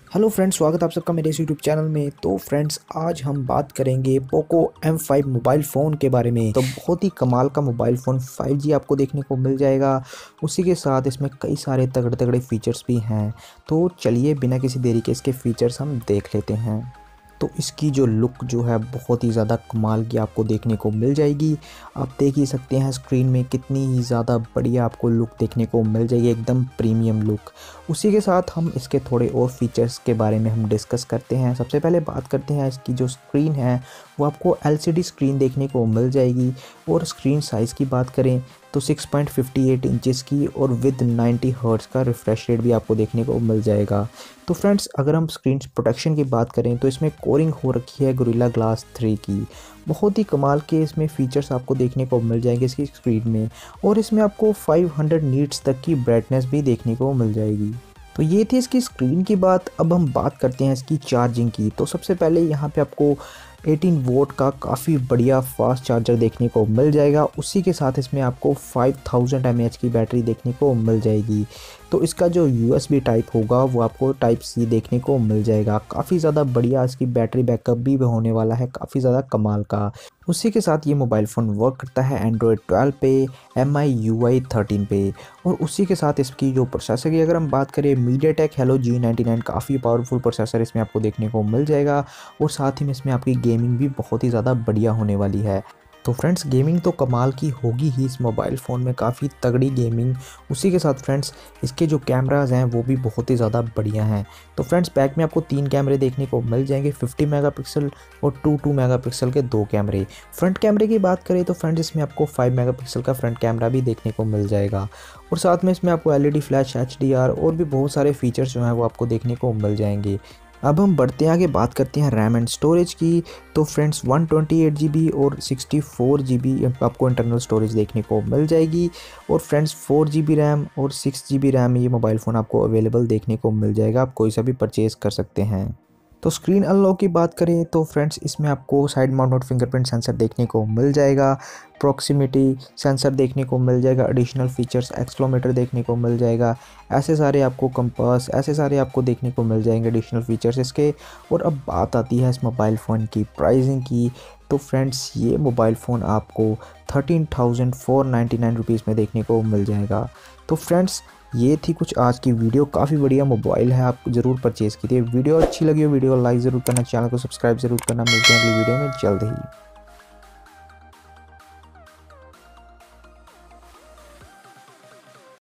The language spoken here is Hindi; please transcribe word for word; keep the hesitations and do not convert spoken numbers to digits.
हेलो फ्रेंड्स, स्वागत है आप सबका मेरे इस यूट्यूब चैनल में। तो फ्रेंड्स, आज हम बात करेंगे Poco M five mobile phone के बारे में। तो बहुत ही कमाल का मोबाइल फ़ोन फाइव जी आपको देखने को मिल जाएगा। उसी के साथ इसमें कई सारे तगड़े तगड़े फीचर्स भी हैं। तो चलिए बिना किसी देरी के इसके फीचर्स हम देख लेते हैं। तो इसकी जो लुक जो है बहुत ही ज़्यादा कमाल की आपको देखने को मिल जाएगी। आप देख ही सकते हैं स्क्रीन में कितनी ही ज़्यादा बढ़िया आपको लुक देखने को मिल जाएगी, एकदम प्रीमियम लुक। उसी के साथ हम इसके थोड़े और फीचर्स के बारे में हम डिस्कस करते हैं। सबसे पहले बात करते हैं इसकी जो स्क्रीन है वो आपको एल सी डी स्क्रीन देखने को मिल जाएगी। और स्क्रीन साइज़ की बात करें तो six point five eight inches की और विद नाइंटी हर्ट्ज़ का रिफ्रेश रेट भी आपको देखने को मिल जाएगा। तो फ्रेंड्स, अगर हम स्क्रीन प्रोटेक्शन की बात करें तो इसमें कोरिंग हो रखी है गोरिल्ला ग्लास थ्री की। बहुत ही कमाल के इसमें फ़ीचर्स आपको देखने को मिल जाएंगे इसकी स्क्रीन में। और इसमें आपको फाइव हंड्रेड नीट्स तक की ब्राइटनेस भी देखने को मिल जाएगी। तो ये थी इसकी स्क्रीन की बात। अब हम बात करते हैं इसकी चार्जिंग की। तो सबसे पहले यहाँ पे आपको एटीन वोल्ट का काफ़ी बढ़िया फास्ट चार्जर देखने को मिल जाएगा। उसी के साथ इसमें आपको five thousand M A H की बैटरी देखने को मिल जाएगी। तो इसका जो यू एस बी टाइप होगा वो आपको टाइप सी देखने को मिल जाएगा। काफ़ी ज़्यादा बढ़िया इसकी बैटरी बैकअप भी होने वाला है, काफ़ी ज़्यादा कमाल का। उसी के साथ ये मोबाइल फ़ोन वर्क करता है एंड्रॉयड ट्वेल्व पे, M I U I thirteen पे। और उसी के साथ इसकी जो प्रोसेसर की अगर हम बात करें, MediaTek Helio G ninety nine काफ़ी पावरफुल प्रोसेसर इसमें आपको देखने को मिल जाएगा। और साथ ही में इसमें आपकी गेमिंग भी बहुत ही ज़्यादा बढ़िया होने वाली है। तो फ्रेंड्स, गेमिंग तो कमाल की होगी ही इस मोबाइल फ़ोन में, काफ़ी तगड़ी गेमिंग। उसी के साथ फ्रेंड्स, इसके जो कैमराज हैं वो भी बहुत ही ज़्यादा बढ़िया हैं। तो फ्रेंड्स, बैक में आपको तीन कैमरे देखने को मिल जाएंगे, फिफ्टी मेगापिक्सल और टू टू मेगापिक्सल के दो कैमरे। फ्रंट कैमरे की बात करें तो फ्रेंड्स, इसमें आपको फाइव मेगापिक्सल का फ्रंट कैमरा भी देखने को मिल जाएगा। और साथ में इसमें आपको L E D flash, H D R और भी बहुत सारे फीचर्स जो हैं वो आपको देखने को मिल जाएंगे। अब हम बढ़ते हैं आगे, बात करते हैं रैम एंड स्टोरेज की। तो friends, one twenty eight G B और सिक्सटी फोर जी बी आपको इंटरनल स्टोरेज देखने को मिल जाएगी। और friends, four G B RAM और सिक्स जी बी रैम ये मोबाइल फ़ोन आपको अवेलेबल देखने को मिल जाएगा। आप कोई सा भी परचेज़ कर सकते हैं। तो स्क्रीन अनलॉक की बात करें तो फ्रेंड्स, इसमें आपको साइड माउंटेड फिंगरप्रिंट सेंसर देखने को मिल जाएगा, प्रॉक्सिमिटी सेंसर देखने को मिल जाएगा, एडिशनल फीचर्स एक्सलोमीटर देखने को मिल जाएगा। ऐसे सारे आपको कंपास, ऐसे सारे आपको देखने को मिल जाएंगे एडिशनल फीचर्स इसके। और अब बात आती है इस मोबाइल फ़ोन की प्राइसिंग की। तो फ्रेंड्स, ये मोबाइल फ़ोन आपको thirteen thousand four ninety nine rupees में देखने को मिल जाएगा। तो फ्रेंड्स, ये थी कुछ आज की वीडियो। काफ़ी बढ़िया मोबाइल है, आप ज़रूर परचेज़ कीजिए। वीडियो अच्छी लगी हो वीडियो लाइक ज़रूर करना, चैनल को सब्सक्राइब ज़रूर करना। मिलते हैं अगली वीडियो में जल्द ही।